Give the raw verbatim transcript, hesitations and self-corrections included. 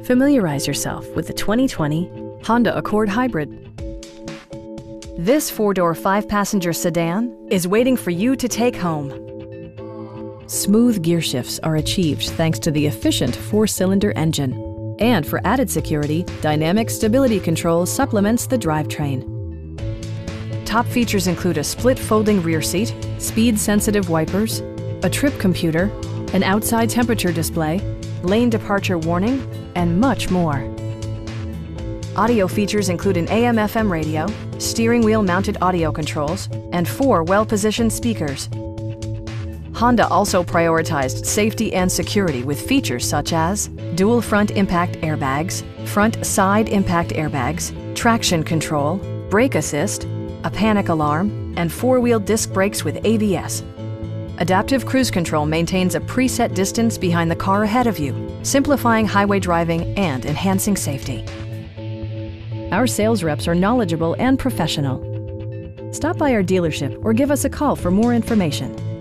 Familiarize yourself with the twenty twenty Honda Accord Hybrid. This four-door, five-passenger sedan is waiting for you to take home. Smooth gear shifts are achieved thanks to the efficient four-cylinder engine. And for added security, dynamic stability control supplements the drivetrain. Top features include a split folding rear seat, speed-sensitive wipers, a trip computer, an outside temperature display, lane departure warning, and much more. Audio features include an A M F M radio, steering wheel mounted audio controls, and four well-positioned speakers. Honda also prioritized safety and security with features such as dual front impact airbags, front side impact airbags, traction control, brake assist, a panic alarm, and four-wheel disc brakes with A B S. Adaptive Cruise Control maintains a preset distance behind the car ahead of you, simplifying highway driving and enhancing safety. Our sales reps are knowledgeable and professional. Stop by our dealership or give us a call for more information.